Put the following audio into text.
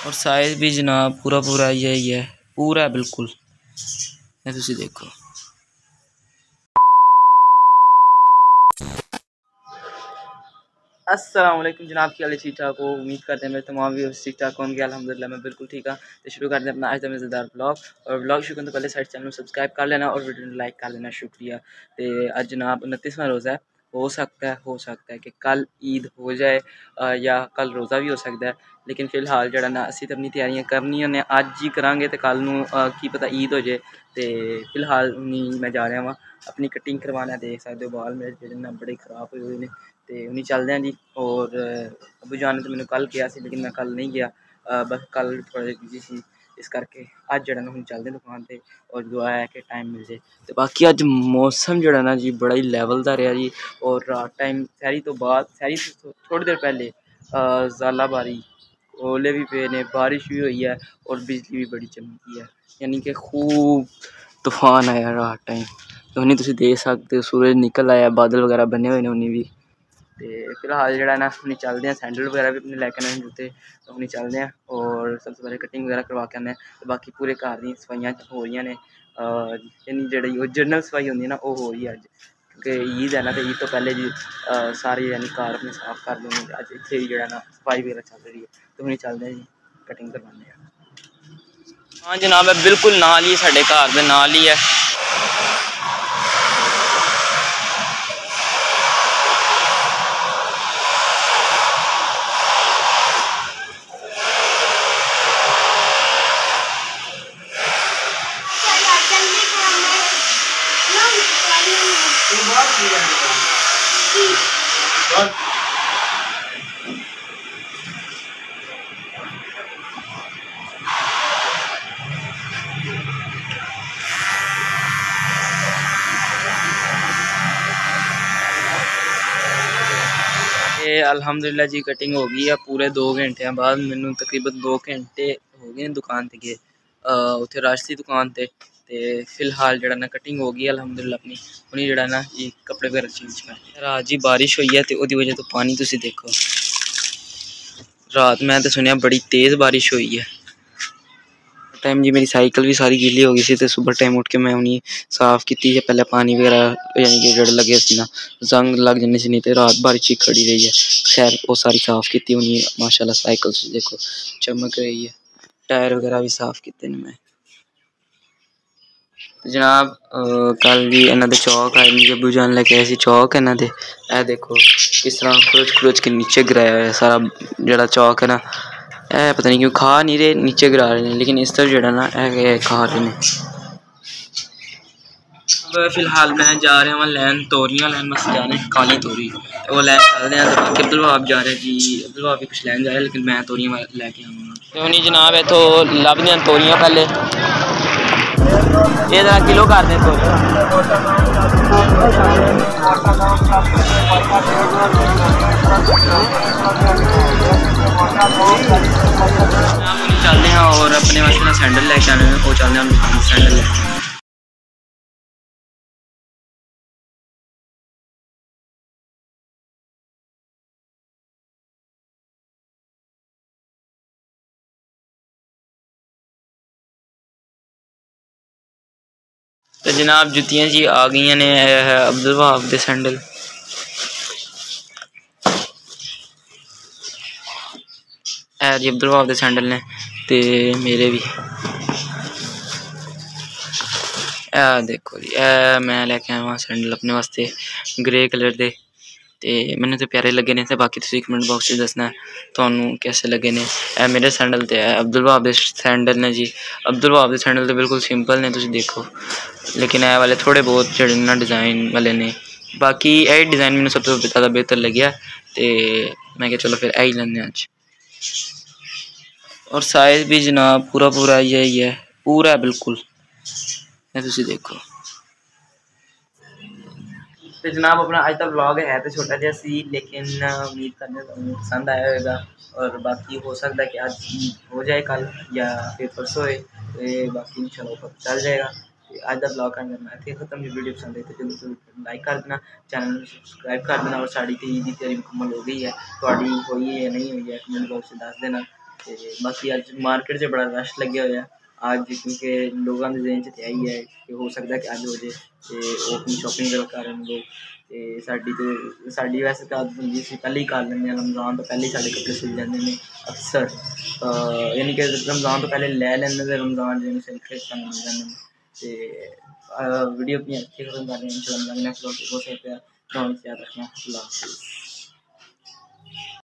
और साइज भी जनाब पूरा पूरा यही है, पूरा बिल्कुल ये तुसी देखो। अस्सलाम वालेकुम जनाब, की हाल ठीक ठाक हो? उम्मीद करते हैं मेरे तमाम व्यूअर्स ठीक ठाक होंगे। अल्हम्दुलिल्लाह मैं बिल्कुल ठीक हाँ। तो शुरू करते हैं अपना आज का मज़ेदार ब्लॉग। और ब्लॉग शुरू करने से पहले साइड चैनल को सब्सक्राइब कर लेना और वीडियो को लाइक कर लेना, शुक्रिया। तो आज जनाब 29वां रोज़ा है। हो सकता है कि कल ईद हो जाए या कल रोज़ा भी हो सकता है, लेकिन फ़िलहाल जरा ना असी तो अपनी तैयारियां करनी ने अज ही करांगे तो कल नूं की पता ईद हो जाए। तो फ़िलहाल मैं जा रहा वहाँ अपनी कटिंग करवाना। देख सकते हो बाल मेरे जो ना बड़े खराब हुए हैं, तो उन्हीं चलते हैं जी। और अबू जान ने तो मैंने कल किया सी, लेकिन मैं कल नहीं गया, बस कल थोड़ा बिजी सी, इस करके अज जरा हम चलते दुकान पर और दुआ है कि टाइम मिल जाए। तो बाकी अज मौसम जरा ना जी बड़ा ही लैवल का रहा जी। और रात टाइम सैरी तो बाद सैरी तो थोड़ी देर पहले ज़ालाबारी ओले भी पे ने, बारिश भी हुई है और बिजली भी बड़ी चमकी है, यानी कि खूब तूफान आया रात टाइम। तो उन्हें तुम देख सकते हो सूरज निकल आया, बादल वगैरह बने हुए हैं उन्हें भी। तो फिलहाल जरा ना अपनी चलते हैं, सैंडल वगैरह भी अपने लैके आने जूते, तो अपनी चलते हैं और सबसे पहले कटिंग वगैरह करवा के आने। तो बाकी पूरे घर दी सफाइयाँ हो रही ने, यानी जी जनरल सफाई होंगी ना वो हो रही है अज, क्योंकि ईद है ना। तो ईद तो पहले जी सारे यानी घर अपने साफ कर देंगे। अज इतने भी जरा ना सफाई वगैरह चल रही है, तो हमने चलते हैं जी कटिंग करवाने। हाँ जनाब है बिल्कुल नाल ही, साढ़े घर के नाल ही है। अल्हम्दुलिल्लाह जी कटिंग हो गई है पूरे 2 घंटे बाद। मैनू तकरीबन 2 घंटे हो गए दुकान ते गए, उत्थे रश थी दुकान ते। फिलहाल जरा ना कटिंग हो गई अल्हम्दुलिल्लाह अपनी। उन्हें जरा ना जी कपड़े वगैरह चेंज कर। रात जी बारिश हुई है तो उसकी वजह तो पानी तुसी देखो, रात मैं तो सुनिया बड़ी तेज़ बारिश हुई है। टाइम जी मेरी साइकिल भी सारी गीली हो गई थी, तो सुबह टाइम उठ के मैं उन्हें साफ़ की थी। पहले पानी वगैरह यानी कि जड़ लगे सी ना जंग लग जाने से, नहीं तो रात बारिश ही खड़ी रही है। खैर वो सारी साफ़ की उन्हें माशाल्लाह। साइकिल से देखो चमक रही है, टायर वगैरह भी साफ़ किए मैं। जनाब कल जी इन्हों के चौक आए, मुझे अबू जान लेके आए चौक इन्हों के। यह देखो किस तरह खुरच खुरच के नीचे गिराया हुआ है सारा जरा चौक है ना। पता नहीं क्यों खा नहीं रहे, नीचे गिरा रहे हैं, लेकिन इस तरफ जड़ा ना खा रहे हैं। अब फिलहाल मैं जा रहा हूँ लैन तोरियां लैन, मस्त जा रहे हैं काली तोरी, वो लैन चलते हैं। तो बाकी अब्दुल वहाब जा रहे हैं जी, अब्दुल वहाब भी कुछ लैन जा रहे हैं, लेकिन मैं तोरियां लैके आऊँगा। तो नहीं जनाब इतो लभ दियां तोरियां पहले ये जरा किलो कर दें तोरियां। चलते हैं और अपने वास्ते ना सैंडल लेके आने, वो चलते हैं दुकान सैंडल लेके। तो जनाब जुतियाँ जी आ गई ने, अब्दुल वहाब के सैंडल। है जी अब्दुल वहाब के सैंडल ने, तो मेरे भी देखो जी मैं लेके आया वहाँ सैंडल अपने वास्ते ग्रे कलर के। तो मैंने तो प्यारे लगे ने, तो बाकी तुसीं कमेंट बॉक्स में दसना थानू कैसे लगे ने। मेरे सैंडल तो है अब्दुल वहाब के सैंडल ने जी। अब्दुल वहाब के सैंडल तो बिल्कुल सिंपल ने तुसीं देखो, लेकिन ए वाले थोड़े बहुत जड़े ना डिज़ाइन वाले ने। बाकी यही डिज़ाइन मैंने सबसे ज़्यादा बेहतर लग्या, तो मैं क्या चलो फिर यही लैंदे अज। और साइज भी जनाब पूरा पूरा यही है, पूरा बिल्कुल ये तुसीं देखो। तो जनाब अपना अज का व्लॉग है तो छोटा जहा सी, लेकिन उम्मीद करने पसंद आया होगा। और बाकी हो सकता है कि आज हो जाए कल या फिर परसों होए, तो बाकी इंशाल्लाह पता चल जाएगा। अज का व्लॉग करना मैं इतने खत्म। जो वीडियो पसंद आई तो जल्दी लाइक कर देना, चैनल में सबसक्राइब कर देना। और साड़ी ईद की तैयारी मुकम्मल हो गई है, थोड़ी हुई है या नहीं हुई है कमेंट बॉक्स में दस देना। ते बाकी अज मार्केट च बड़ा रश लग्गे हुआ है अज, क्योंकि लोगों के जेहन च यही है कि हो सकता है कि अज हो जाए तो अपनी शॉपिंग करें लोग। तो साड़ी वैसे तो आदत होंगी असीं पहले ही कर लेंगे, रमज़ान तो पहले ही साढ़े कपड़े सिल जाते हैं अक्सर, यानी कि रमज़ान तो पहले लै लैंदे ते रमज़ान जिन्हें सिलके मिल जाते हैं। वीडियो अपनी अच्छी खत्म कर रहे हैं, इंशाल्लाह नेक्स्ट व्लॉग हो सकता है। याद रखना। अल्लाह हाफिज़।